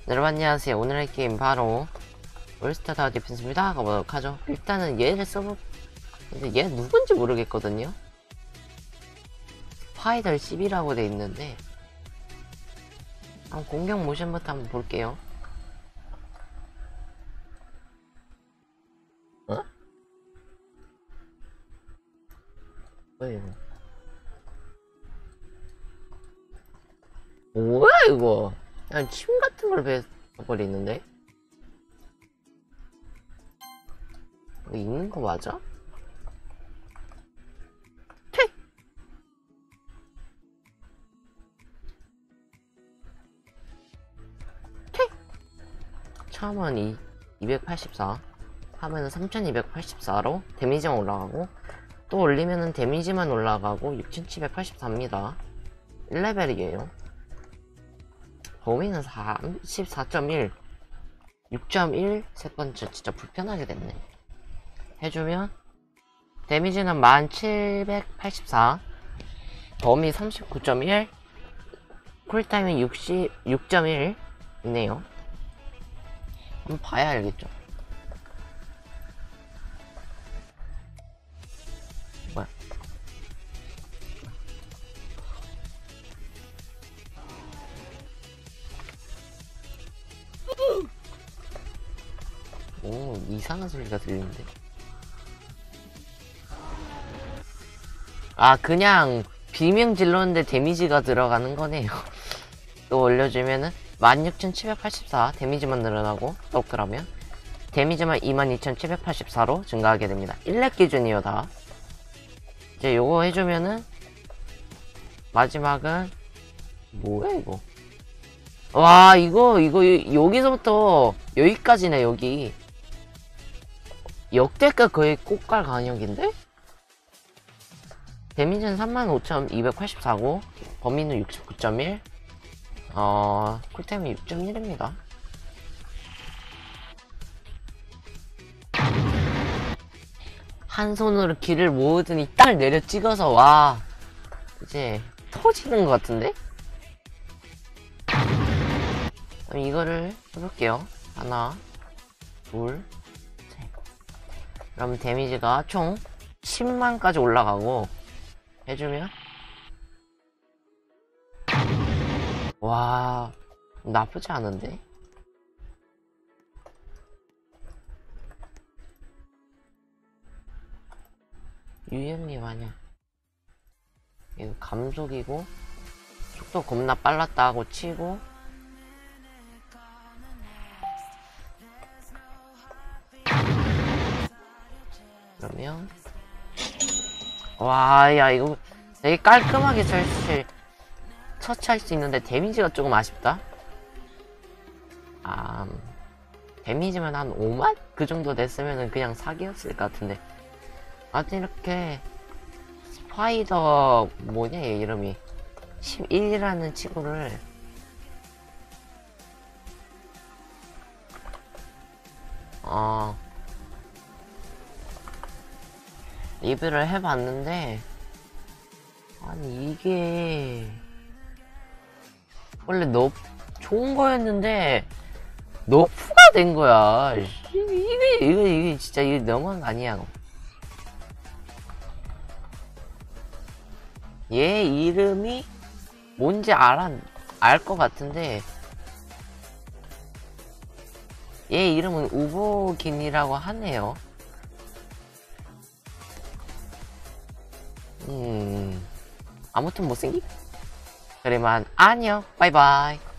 여러분 안녕하세요. 오늘의 게임 바로 올스타 타워 디펜스입니다. 가보도록 하죠. 일단은 얘를 써볼 근데 얘 누군지 모르겠거든요. 스파이더 10이라고 돼 있는데 한번 공격 모션부터 한번 볼게요. 어? 뭐야 이거? 뭐야 이거? 그냥 침 같은 걸 배버리는데? 이거 읽는 거 맞아? 퇴! 퇴! 처음은 284 하면은 3284로 데미지만 올라가고 또 올리면은 데미지만 올라가고 6784입니다 1레벨이에요 범위는 14.1 6.1 세번째 진짜 불편하게 됐네. 해주면 데미지는 1784 범위 39.1 쿨타임이 6.1 있네요. 한번 봐야 알겠죠. 뭐야 오 이상한 소리가 들리는데. 아 그냥 비명 질렀는데 데미지가 들어가는 거네요. 또 올려주면은 16,784 데미지만 늘어나고 또 그러면 데미지만 22,784로 증가하게 됩니다. 1렙 기준이요 다. 이제 요거 해주면은 마지막은 뭐야 이거. 와 이거 여기서부터 여기까지네. 여기 역대급 거의 꽃갈 간역인데? 데미지는 35,284고 범위는 69.1 쿨타임은 6.1입니다 한 손으로 길을 모으더니 딱 내려 찍어서 와 이제 터지는 것 같은데? 그럼 이거를 해볼게요. 하나 둘 셋. 그럼 데미지가 총 10만까지 올라가고 해주면 와 나쁘지 않은데? 유형이 마냥 이거 감속이고 속도 겁나 빨랐다 하고 치고 그러면 와 야 이거 되게 깔끔하게 처치할 수 있는데 데미지가 조금 아쉽다. 데미지만 한 5만? 그 정도 됐으면은 그냥 사기였을 것 같은데. 아무튼 이렇게 스파이더 뭐냐 얘 이름이 11이라는 친구를 리뷰를 해봤는데 아니 이게 원래 좋은 거였는데 너프가 된 거야. 이게 진짜 이게 너무한 거 아니야. 얘 이름이 뭔지 알 것 같은데 얘 이름은 우보긴이라고 하네요. 아무튼 못생김? 그래만 안녕 바이바이.